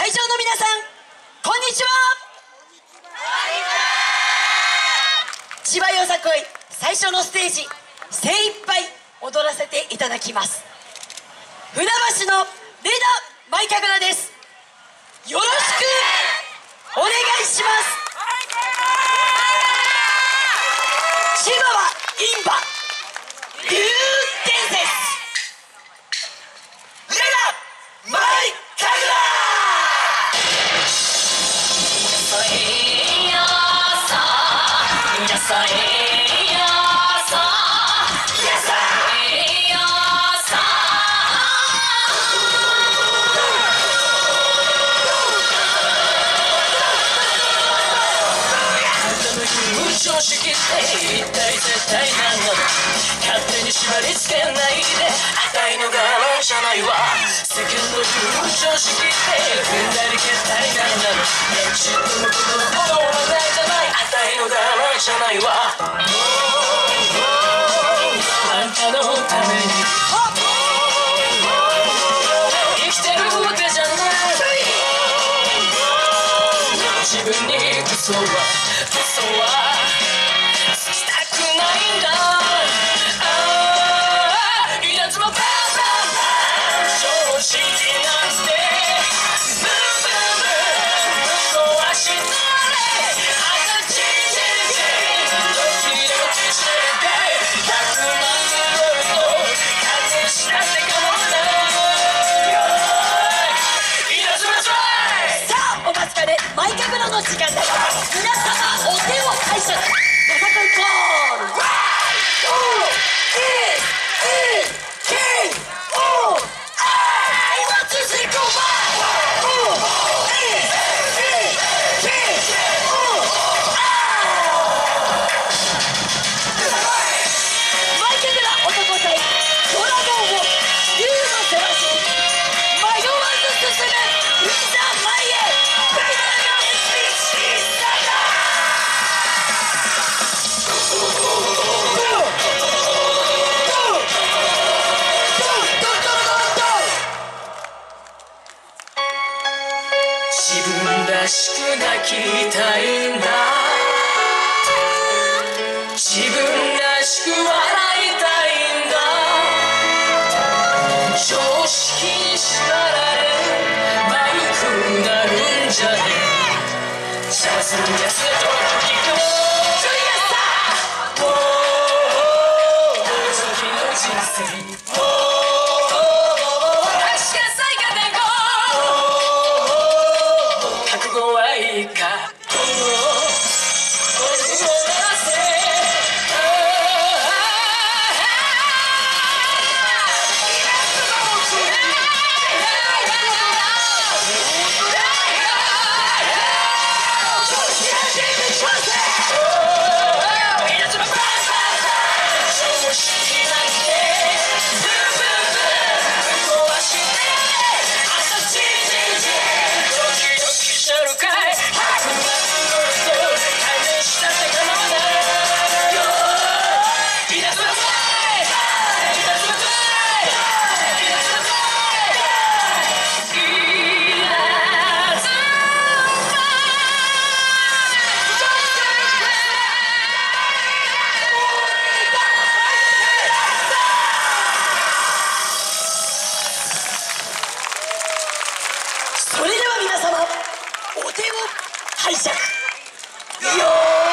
会場の皆さん、こんにちは。千葉よさこい最初のステージ、精一杯踊らせていただきます。船橋のレダ舞神楽です。よろしくお願いします。千葉はインバ竜伝説、レダ舞神楽。 常識って一体絶対何なの。勝手に縛り付けないで、あたいの我慢じゃないわ。世間の言う常識って踏んだり決体何なの。自分のことのものはないじゃない、あたいの我慢じゃないわ。あんたのために生きてるわけじゃない。自分に嘘はつきたくないんだ。稲妻バンバンバン、正直なんてブンブンブンぶっ壊してね。朝チンチンチンドキドキして100万年と隠したって構わない。稲妻トライ。 さあ、お待ちかね舞神楽の時間だ。皆様お手を拝借。よさこいコール自分らしく泣きたいんだ。自分らしく笑いたいんだ。常識に縛られ丸くなるんじゃねえ。シャツに痩せときくジュリアスター、時の人生いいかそれでは皆様お手を拝借。よー、ありが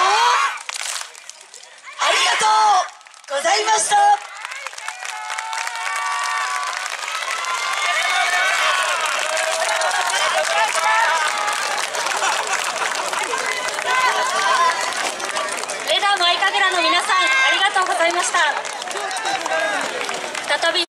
とうございました。 レダ舞神楽の皆さん、ありがとうございました。再び